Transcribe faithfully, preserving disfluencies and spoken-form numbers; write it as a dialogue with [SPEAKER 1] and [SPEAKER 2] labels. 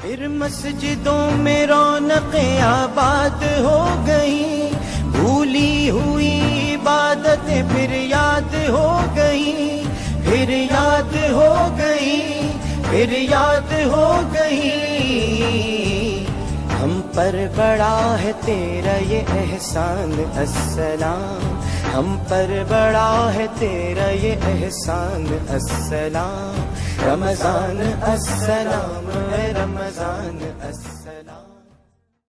[SPEAKER 1] फिर मस्जिदों में रौनक़ें आबाद हो गई, भूली हुई इबादतें फिर याद हो गई, फिर याद हो गई, फिर याद हो गई। हम पर बड़ा है तेरा ये एहसान अस्सलाम, हम पर बड़ा है तेरा ये एहसान अस्सलाम। रमज़ान अस्सलाम, रमज़ान अस्सलाम।